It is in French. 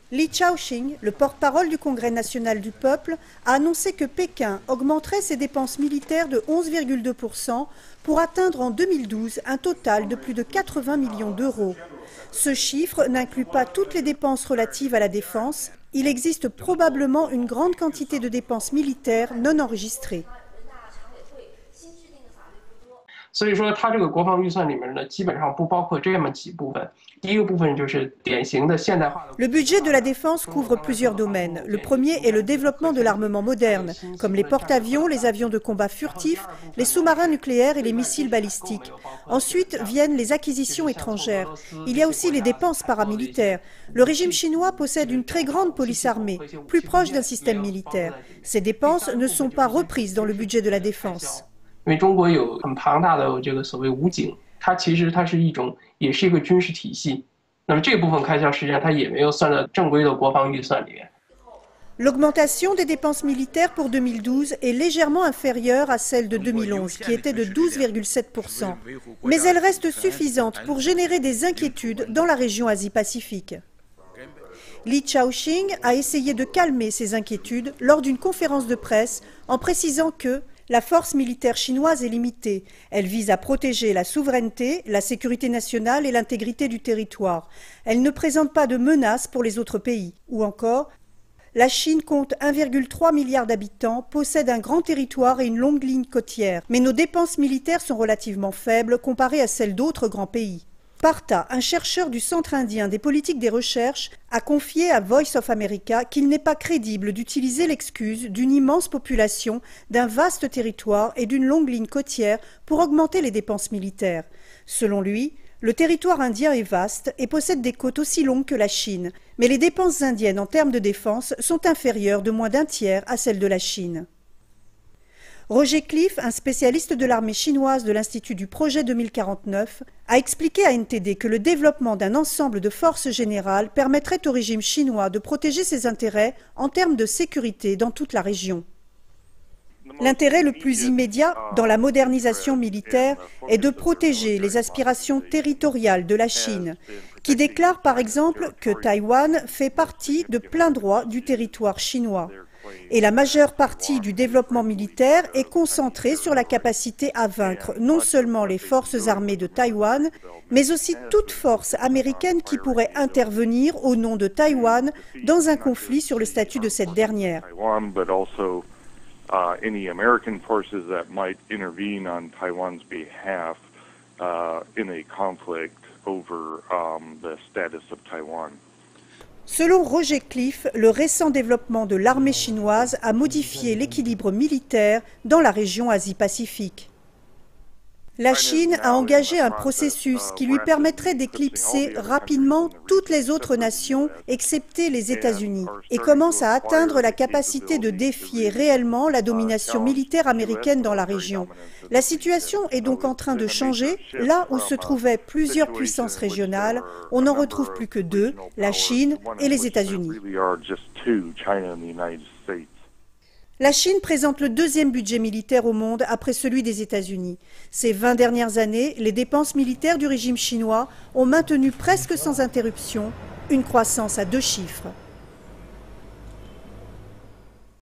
Li Chaoqing, le porte-parole du Congrès national du peuple, a annoncé que Pékin augmenterait ses dépenses militaires de 11,2% pour atteindre en 2012 un total de plus de 80 millions d'euros. Ce chiffre n'inclut pas toutes les dépenses relatives à la défense. Il existe probablement une grande quantité de dépenses militaires non enregistrées. Le budget de la défense couvre plusieurs domaines. Le premier est le développement de l'armement moderne, comme les porte-avions, les avions de combat furtifs, les sous-marins nucléaires et les missiles balistiques. Ensuite viennent les acquisitions étrangères. Il y a aussi les dépenses paramilitaires. Le régime chinois possède une très grande police armée, plus proche d'un système militaire. Ces dépenses ne sont pas reprises dans le budget de la défense. L'augmentation des dépenses militaires pour 2012 est légèrement inférieure à celle de 2011, qui était de 12,7%. Mais elle reste suffisante pour générer des inquiétudes dans la région Asie-Pacifique. Li Chaoqing a essayé de calmer ces inquiétudes lors d'une conférence de presse en précisant que la force militaire chinoise est limitée. Elle vise à protéger la souveraineté, la sécurité nationale et l'intégrité du territoire. Elle ne présente pas de menace pour les autres pays. Ou encore, la Chine compte 1,3 milliard d'habitants, possède un grand territoire et une longue ligne côtière. Mais nos dépenses militaires sont relativement faibles comparées à celles d'autres grands pays. Partha, un chercheur du Centre indien des politiques des recherches, a confié à Voice of America qu'il n'est pas crédible d'utiliser l'excuse d'une immense population, d'un vaste territoire et d'une longue ligne côtière pour augmenter les dépenses militaires. Selon lui, le territoire indien est vaste et possède des côtes aussi longues que la Chine, mais les dépenses indiennes en termes de défense sont inférieures de moins d'un tiers à celles de la Chine. Roger Cliff, un spécialiste de l'armée chinoise de l'Institut du Projet 2049, a expliqué à NTD que le développement d'un ensemble de forces générales permettrait au régime chinois de protéger ses intérêts en termes de sécurité dans toute la région. L'intérêt le plus immédiat dans la modernisation militaire est de protéger les aspirations territoriales de la Chine, qui déclare par exemple que Taïwan fait partie de plein droit du territoire chinois. Et la majeure partie du développement militaire est concentrée sur la capacité à vaincre non seulement les forces armées de Taïwan, mais aussi toute force américaine qui pourrait intervenir au nom de Taïwan dans un conflit sur le statut de cette dernière. Any American forces that might intervene on Taiwan's behalf in a conflict over the status of Taiwan. Selon Roger Cliff, le récent développement de l'armée chinoise a modifié l'équilibre militaire dans la région Asie-Pacifique. La Chine a engagé un processus qui lui permettrait d'éclipser rapidement toutes les autres nations, excepté les États-Unis, et commence à atteindre la capacité de défier réellement la domination militaire américaine dans la région. La situation est donc en train de changer. Là où se trouvaient plusieurs puissances régionales, on n'en retrouve plus que deux, la Chine et les États-Unis. La Chine présente le deuxième budget militaire au monde après celui des États-Unis. Ces 20 dernières années, les dépenses militaires du régime chinois ont maintenu presque sans interruption une croissance à 2 chiffres.